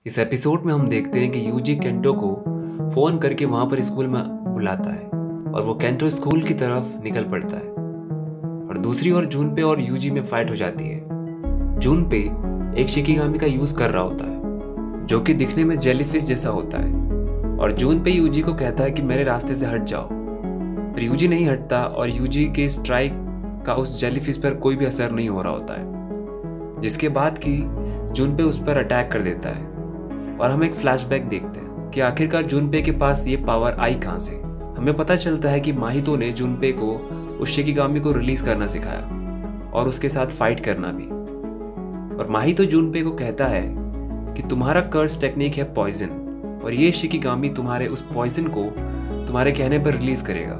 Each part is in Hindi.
इस एपिसोड में हम देखते हैं कि यूजी केंटो को फोन करके वहां पर स्कूल में बुलाता है और वो केंटो स्कूल की तरफ निकल पड़ता है। और दूसरी ओर जूनपे और यूजी में फाइट हो जाती है। जूनपे एक शिकिगामी का यूज कर रहा होता है जो कि दिखने में जेलीफिश जैसा होता है और जूनपे यूजी को कहता है कि मेरे रास्ते से हट जाओ, पर यूजी नहीं हटता और यूजी के स्ट्राइक का उस जेलीफिश पर कोई भी असर नहीं हो रहा होता है, जिसके बाद कि जूनपे उस पर अटैक कर देता है। और हम एक फ्लैशबैक देखते हैं कि आखिरकार जूनपे के पास ये पावर आई कहाँ से। हमें पता चलता है कि माहितो ने जूनपे को उस शिकिगामी को रिलीज करना सिखाया और उसके साथ फाइट करना भी। और माहितो जूनपे को कहता है कि तुम्हारा कर्स टेक्निक है पॉइजन और ये शिकिगामी तुम्हारे उस पॉइजन को तुम्हारे कहने पर रिलीज करेगा।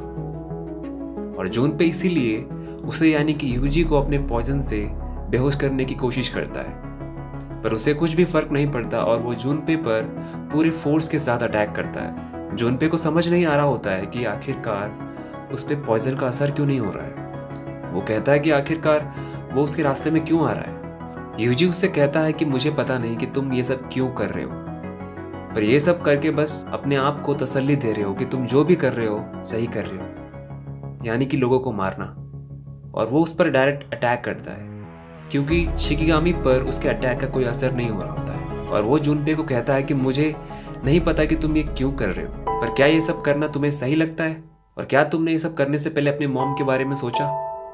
और जूनपे इसीलिए उसे यानी कि यूजी को अपने पॉइजन से बेहोश करने की कोशिश करता है, पर उसे कुछ भी फर्क नहीं पड़ता और वो जूनपे पर पूरे फोर्स के साथ अटैक करता है। जूनपे को समझ नहीं आ रहा होता है कि आखिरकार उस पे पॉइजन का असर क्यों नहीं हो रहा है। वो कहता है कि आखिरकार वो उसके रास्ते में क्यों आ रहा है। यूजी उससे कहता है कि मुझे पता नहीं कि तुम ये सब क्यों कर रहे हो, पर ये सब करके बस अपने आप को तसल्ली दे रहे हो कि तुम जो भी कर रहे हो सही कर रहे हो, यानी कि लोगों को मारना। और वो उस पर डायरेक्ट अटैक करता है क्योंकि शिकिगामी पर उसके अटैक का कोई असर नहीं हो रहा होता है। और वो जूनपे को कहता है कि मुझे नहीं पता कि तुम ये क्यों कर रहे हो, पर क्या ये सब करना तुम्हें सही लगता है और क्या तुमने ये सब करने से पहले अपनी मॉम के बारे में सोचा।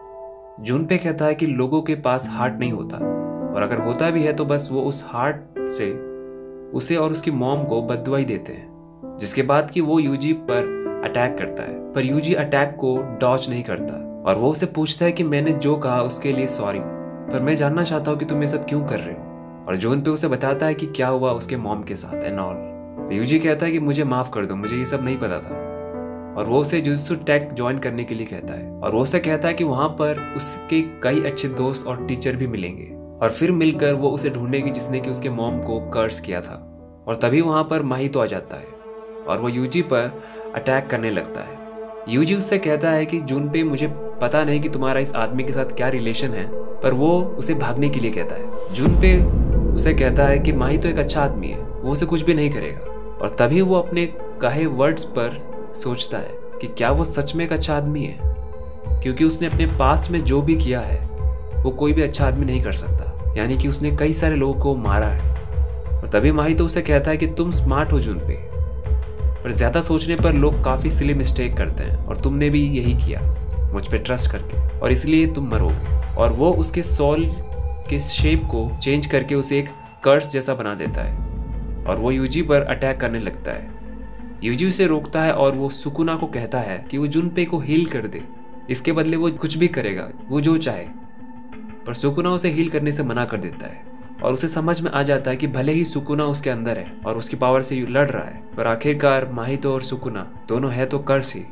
जूनपे कहता है कि लोगों के पास हार्ट नहीं होता और अगर होता भी है तो बस वो उस हार्ट से उसे और उसकी मॉम को बद्दुआ ही देते हैं। जिसके बाद कि वो यूजी पर अटैक करता है, पर यूजी अटैक को डॉज नहीं करता और वो उसे पूछता है कि मैंने जो कहा उसके लिए सॉरी, पर मैं जानना चाहता हूँ कि तुम ये सब क्यों कर रहे हो। और जूनपे उसे बताता है कि क्या हुआ उसके मॉम के साथ एंड ऑल। यूजी कहता है कि मुझे माफ कर दो, मुझे ये सब नहीं पता था। और वो उसे जुजुत्सु टेक ज्वाइन करने के लिए कहता है और वो उसे कहता है कि वहां पर उसके कई अच्छे दोस्त और टीचर भी मिलेंगे और फिर मिलकर वो उसे ढूंढेगी जिसने कि उसके मॉम को कर्स किया था। और तभी वहां पर माहितो आ जाता है और वो यूजी पर अटैक करने लगता है। यूजी उससे कहता है कि जूनपे मुझे पता नहीं कि तुम्हारा इस आदमी के साथ क्या रिलेशन है, पर वो उसे भागने के लिए कहता है। जूनपे उसे कहता है कि माहितो एक अच्छा आदमी है, वो उसे कुछ भी नहीं करेगा। और तभी वो अपने कहे वर्ड्स पर सोचता है कि क्या वो सच में एक अच्छा आदमी है, क्योंकि उसने अपने पास्ट में जो भी किया है वो कोई भी अच्छा आदमी नहीं कर सकता, यानी कि उसने कई सारे लोगों को मारा है। और तभी माहितो उसे कहता है कि तुम स्मार्ट हो जूनपे, पर ज्यादा सोचने पर लोग काफी सिली मिस्टेक करते हैं और तुमने भी यही किया मुझ पे ट्रस्ट करके, और इसलिए तुम मरोगे। और वो उसके सोल के शेप को चेंज करके उसे एक कर्स जैसा बना देता है और वो यूजी पर अटैक करने लगता है। यूजी उसे रोकता है और वो सुकुना को कहता है कि वो जूनपे को हील कर दे, इसके बदले वो कुछ भी करेगा, वो जो चाहे। पर सुकुना उसे हील करने से मना कर देता है और उसे समझ में आ जाता है कि भले ही सुकुना उसके अंदर है और उसकी पावर से लड़ रहा है, पर आखिरकार माहितो और सुकुना दोनों है तो कर्स ही।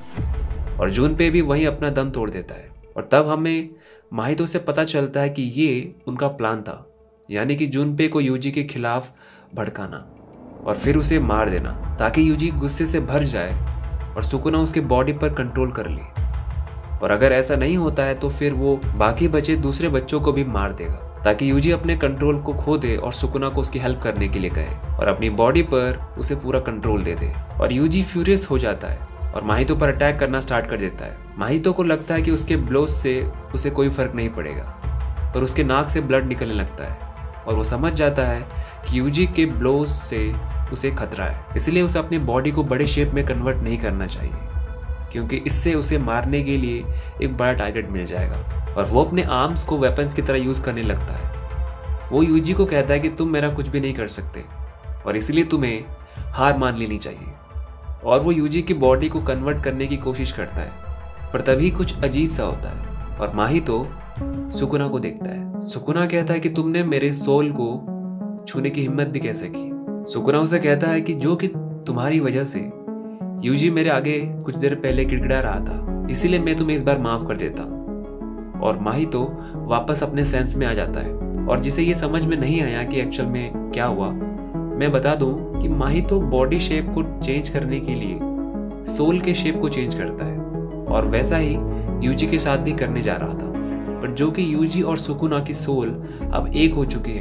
और जूनपे भी वहीं अपना दम तोड़ देता है। और तब हमें माहितो से पता चलता है कि ये उनका प्लान था, यानी कि जूनपे को यूजी के खिलाफ भड़काना और फिर उसे मार देना ताकि यूजी गुस्से से भर जाए और सुकुना उसके बॉडी पर कंट्रोल कर ले। और अगर ऐसा नहीं होता है तो फिर वो बाकी बचे दूसरे बच्चों को भी मार देगा ताकि यूजी अपने कंट्रोल को खो दे और सुकुना को उसकी हेल्प करने के लिए कहे और अपनी बॉडी पर उसे पूरा कंट्रोल दे दे। और यूजी फ्यूरियस हो जाता है और माहितो पर अटैक करना स्टार्ट कर देता है। माहितो को लगता है कि उसके ब्लोज से उसे कोई फर्क नहीं पड़ेगा, पर उसके नाक से ब्लड निकलने लगता है और वो समझ जाता है कि यूजी के ब्लोज से उसे खतरा है, इसलिए उसे अपनी बॉडी को बड़े शेप में कन्वर्ट नहीं करना चाहिए, क्योंकि इससे उसे मारने के लिए एक बड़ा टारगेट मिल जाएगा। और वो अपने आर्म्स को वेपन्स की तरह यूज करने लगता है। वो यूजी को कहता है कि तुम मेरा कुछ भी नहीं कर सकते और इसलिए तुम्हें हार मान लेनी चाहिए। और वो यूजी की बॉडी को कन्वर्ट करने की कोशिश करता है, पर तभी कुछ अजीब सा होता है और माहितो सुकुना को देखता है। सुकुना कहता है कि तुमने मेरे सोल को छूने की हिम्मत भी कैसे की। सुकुना उसे कहता है कि जो कि तुम्हारी वजह से यूजी मेरे आगे कुछ देर पहले गिड़गिड़ा रहा था, इसीलिए मैं तुम्हें इस बार माफ कर देता हूँ। और माहितो वापस अपने सेंस में आ जाता है और जिसे ये समझ में नहीं आया कि एक्चुअल में क्या हुआ, मैं बता दूं कि माहितो बॉडी शेप को चेंज करने के लिए सोल के शेप को चेंज करता है और वैसा ही यूजी के साथ भी करने जा रहा था, पर जो कि यूजी और सुकुना की सोल अब एक हो चुकी है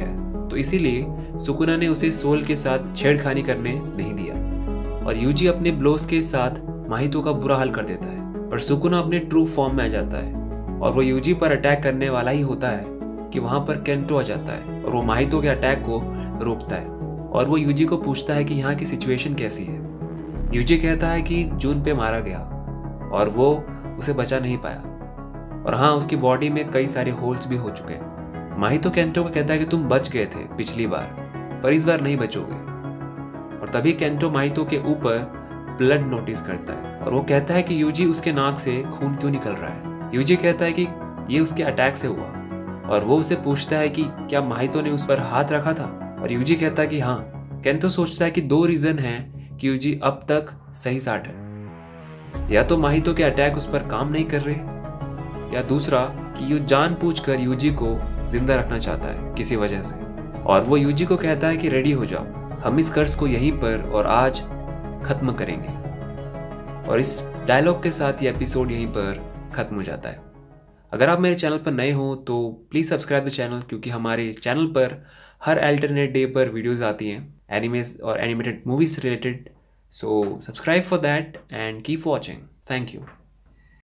तो इसीलिए सुकुना ने उसे सोल के साथ छेड़खानी करने नहीं दिया और यूजी अपने ब्लोस के साथ माहितो का बुरा हाल कर देता है। पर सुकुना अपने ट्रू फॉर्म में आ जाता है और वो यूजी पर अटैक करने वाला ही होता है कि वहां पर केंटो आ जाता है और वो माहितो के अटैक को रोकता है और वो यूजी को पूछता है कि यहाँ की सिचुएशन कैसी है। यूजी कहता है कि जून पे मारा गया और वो उसे बचा नहीं पाया और हाँ, उसकी बॉडी में कई सारे होल्स भी हो चुके हैं। माहितो केंटो को कहता है कि तुम बच गए थे पिछली बार, पर इस बार नहीं बचोगे। और तभी केंटो माहितो के ऊपर ब्लड नोटिस करता है और वो कहता है कि यूजी उसके नाक से खून क्यों निकल रहा है। यूजी कहता है कि ये उसके अटैक से हुआ और वो उसे पूछता है कि क्या माहितो ने उस पर हाथ रखा था और यूजी कहता है कि हाँ। केंटो सोचता है कि 2 रीजन हैं कि यूजी अब तक सही साठ है, या तो माहितो के अटैक उस पर काम नहीं कर रहे, या दूसरा कि ये जानबूझकर यूजी को जिंदा रखना चाहता है किसी वजह से। और वो यूजी को कहता है कि रेडी हो जाओ, हम इस कर्ज को यहीं पर और आज खत्म करेंगे। और इस डायलॉग के साथ ये एपिसोड यहीं पर खत्म हो जाता है। अगर आप मेरे चैनल पर नए हो तो प्लीज़ सब्सक्राइब द चैनल, क्योंकि हमारे चैनल पर हर अल्टरनेट डे पर वीडियोस आती हैं एनिमेज और animated movies related. So subscribe for that and keep watching. Thank you.